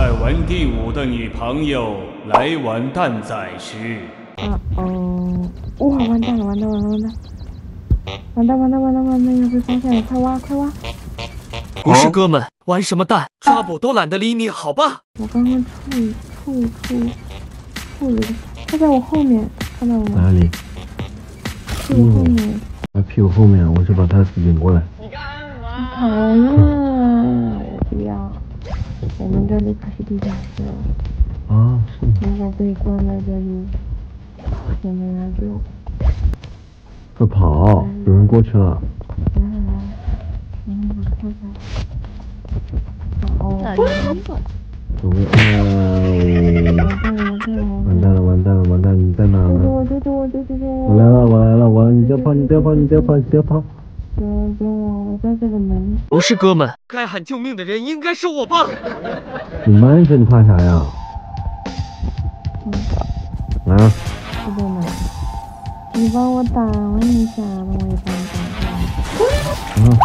在玩第5的女朋友来玩蛋仔时。 哇，完蛋了，要被发现了，快挖！ 不是哥们，玩什么蛋？抓捕都懒得理你，好吧？ 我刚刚处理，他在我后面，看到我吗？ 哪里？ 屁股后面。 屁股后面，我就把他引过来。 你跑了，我不要。我们这里可是地下室。 啊，是吗？ 如果被关在这里，也没人救。 快跑！有人过去了。 来，我看看。好。 完蛋！你在哪呢？我来了！你不要跑！ 我在这个门。 不是哥们，该喊救命的人应该是我吧？ 你慢着，你怕啥呀？来啊！ 这个门，你帮我挡一下，我也帮你挡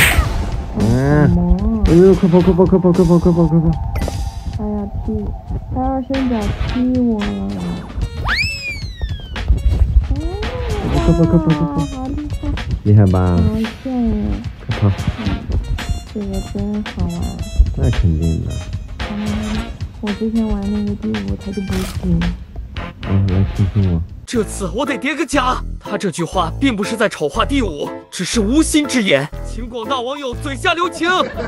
一下。 快跑！ 他要先脚踢我了。 快！ 好厉害！ 厉害吧？ 好炫呀！ 快跑！ 这个真好玩。 那肯定的。 我之前玩那个第5，他就不行。 来亲我。 这次我得叠个甲。他这句话并不是在丑化第5，只是无心之言，请广大网友嘴下留情。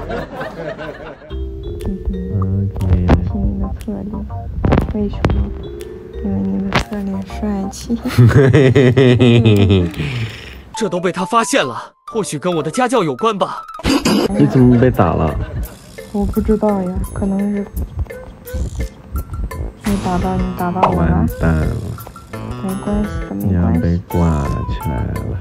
是你的特点，为什么？因为你的特点帅气。 这都被他发现了，或许跟我的家教有关吧。 你怎么被打了？ 我不知道呀，可能是你打到我了。 完蛋了。 没关系的， 你要被挂起来了。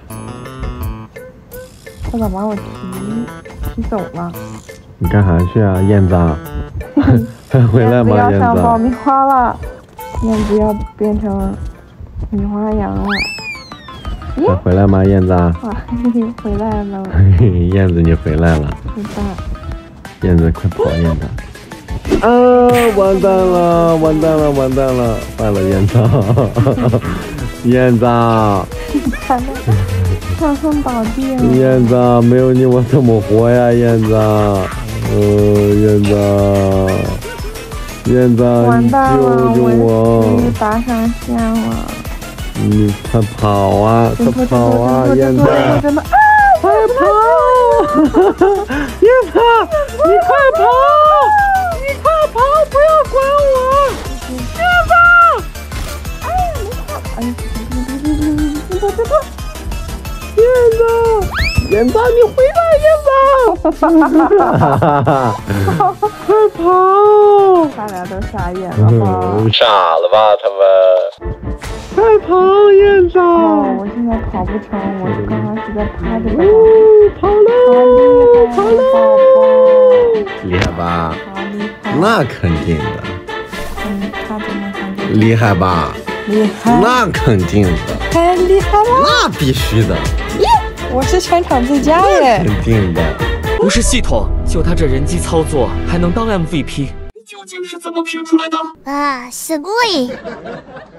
他咋把我踢走了？ 你干啥去啊，燕子？还回来吗，燕子？ 要上爆米花了，燕子要变成米花羊了。 还回来吗，燕子？ 回来了。 燕子，你回来了。 知道。 燕子，快跑，燕子！完蛋了！坏了，燕子！燕子！ 上升倒地了。 燕子，没有你我怎么活呀，燕子？燕子， 完蛋了， 救救我！ 你搭上线了。 你快跑啊！燕子！快跑！燕子，你快跑！不要管我！燕子！燕子，你回来，燕子！快跑！ 他俩都傻眼了吧？ 傻了吧他们？快跑，燕子！ 我现在跑不成，我刚刚是在趴着的。 跑了，厉害吧？那肯定的。 趴着那感觉。 厉害吧？ 厉害。 那肯定的。 太厉害了。 那必须的。 我是全场最佳耶！ 肯定的。 不是系统，就他这人机操作还能当 MVP， 你究竟是怎么评出来的？ 啊，すごい。